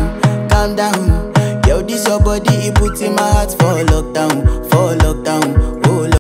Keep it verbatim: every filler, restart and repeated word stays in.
calm down. Yo, this your body, it puts in my heart for lockdown, for lockdown.